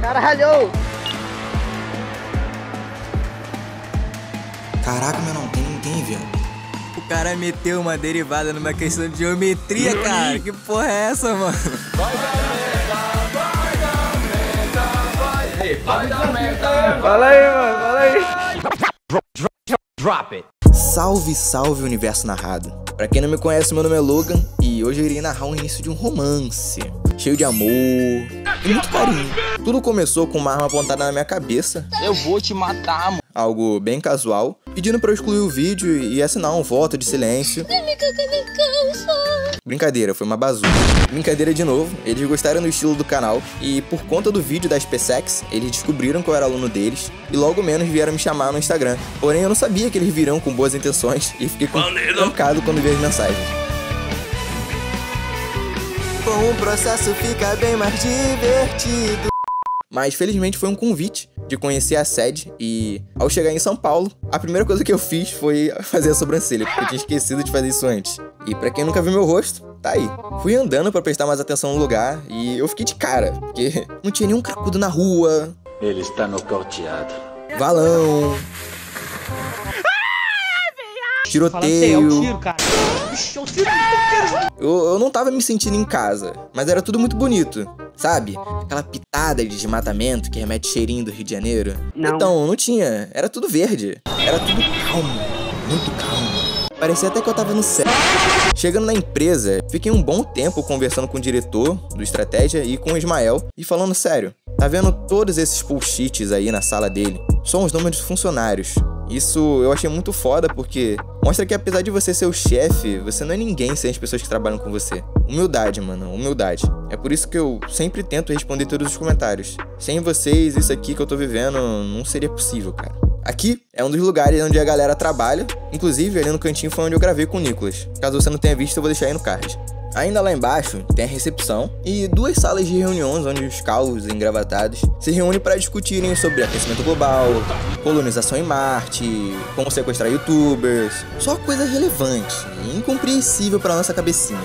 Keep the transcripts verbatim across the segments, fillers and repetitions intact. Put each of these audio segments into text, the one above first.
Caralho! Caraca, meu, não tem ninguém, velho. O cara meteu uma derivada numa questão de geometria, cara. Que porra é essa, mano? Vai dar merda, vai dar merda, vai, vai dar merda. Fala aí, mano, fala aí. Drop, drop, drop it. Salve, salve, universo narrado. Pra quem não me conhece, meu nome é Logan e hoje eu irei narrar o início de um romance cheio de amor e muito carinho. Tudo começou com uma arma apontada na minha cabeça. Eu vou te matar, mano. Algo bem casual, pedindo pra eu excluir o vídeo e assinar um voto de silêncio. Brincadeira, foi uma bazuca. Brincadeira de novo, eles gostaram do estilo do canal e por conta do vídeo da S P Sex, eles descobriram que eu era aluno deles e logo menos vieram me chamar no Instagram. Porém, eu não sabia que eles virão com boas intenções e fiquei trancado quando vi as mensagens. Com o processo fica bem mais divertido. Mas felizmente foi um convite de conhecer a sede e ao chegar em São Paulo, a primeira coisa que eu fiz foi fazer a sobrancelha, porque eu tinha esquecido de fazer isso antes. E pra quem nunca viu meu rosto, tá aí. Fui andando pra prestar mais atenção no lugar e eu fiquei de cara, porque não tinha nenhum cracudo na rua. Ele está nocauteado. Valão. Tiroteio. Eu, eu não tava me sentindo em casa, mas era tudo muito bonito, sabe? Aquela pitada de desmatamento que remete cheirinho do Rio de Janeiro. Não. Então, não tinha. Era tudo verde. Era tudo calmo. Muito calmo. Parecia até que eu tava no céu. Chegando na empresa, fiquei um bom tempo conversando com o diretor do Estratégia e com o Ismael e falando sério. Tá vendo todos esses bullshits aí na sala dele? São os nomes dos funcionários. Isso eu achei muito foda porque mostra que apesar de você ser o chefe, você não é ninguém sem as pessoas que trabalham com você. Humildade, mano, humildade. É por isso que eu sempre tento responder todos os comentários. Sem vocês, isso aqui que eu tô vivendo não seria possível, cara. Aqui é um dos lugares onde a galera trabalha. Inclusive, ali no cantinho foi onde eu gravei com o Nicolas. Caso você não tenha visto, eu vou deixar aí no card. Ainda lá embaixo tem a recepção e duas salas de reuniões onde os calvos engravatados se reúnem para discutirem sobre aquecimento global, colonização em Marte, como sequestrar youtubers, só coisa relevante e incompreensível para nossa cabecinha.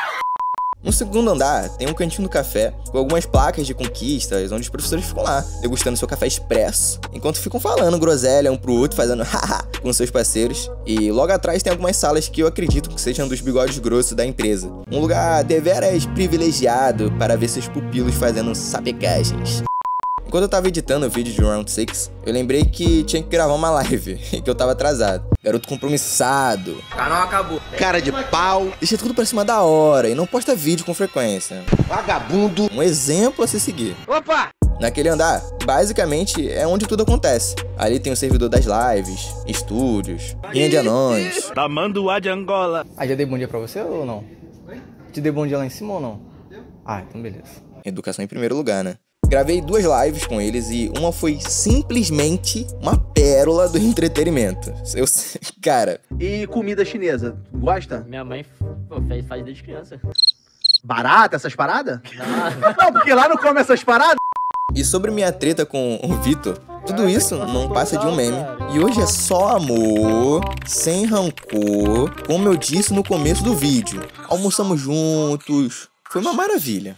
No segundo andar tem um cantinho do café com algumas placas de conquistas onde os professores ficam lá degustando seu café expresso enquanto ficam falando groselha um pro outro, fazendo haha com seus parceiros. E logo atrás tem algumas salas que eu acredito que sejam dos bigodes grossos da empresa, um lugar deveras privilegiado para ver seus pupilos fazendo sapecagens. Enquanto eu tava editando o vídeo de Round seis, eu lembrei que tinha que gravar uma live e que eu tava atrasado. Garoto compromissado. O canal acabou. Cara de pau. Deixa tudo pra cima da hora e não posta vídeo com frequência. Vagabundo. Um exemplo a se seguir. Opa! Naquele andar, basicamente, é onde tudo acontece. Ali tem o servidor das lives, estúdios, linha de anões. Tamanduá de Angola. Ah, já dei bom dia pra você ou não? Oi? Te dei bom dia lá em cima ou não? Deu. Ah, então beleza. Educação em primeiro lugar, né? Gravei duas lives com eles e uma foi simplesmente uma pérola do entretenimento. Eu sei, cara. E comida chinesa, gosta? Minha mãe pô, fez, faz desde criança. Barata, essas paradas? Não. Não, porque lá não come essas paradas. E sobre minha treta com o Vitor, tudo isso não passa de um meme. E hoje é só amor, sem rancor, como eu disse no começo do vídeo. Almoçamos juntos, foi uma maravilha.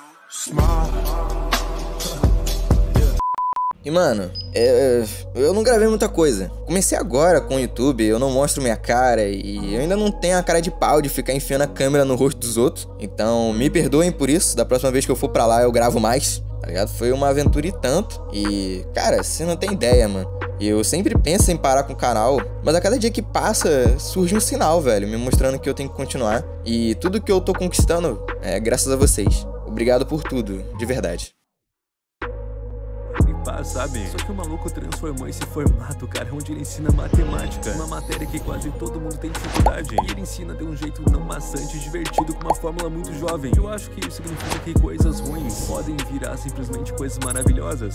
E mano, é, eu não gravei muita coisa. Comecei agora com o YouTube, eu não mostro minha cara e eu ainda não tenho a cara de pau de ficar enfiando a câmera no rosto dos outros. Então me perdoem por isso, da próxima vez que eu for pra lá eu gravo mais, tá ligado? Foi uma aventura e tanto. E, cara, você não tem ideia, mano. Eu sempre penso em parar com o canal, mas a cada dia que passa surge um sinal, velho, me mostrando que eu tenho que continuar. E tudo que eu tô conquistando é graças a vocês. Obrigado por tudo, de verdade. Sabe? Só que o maluco transformou esse formato, cara, onde ele ensina matemática, uma matéria que quase todo mundo tem dificuldade, e ele ensina de um jeito não maçante e divertido, com uma fórmula muito jovem. Eu acho que isso significa que coisas ruins podem virar simplesmente coisas maravilhosas.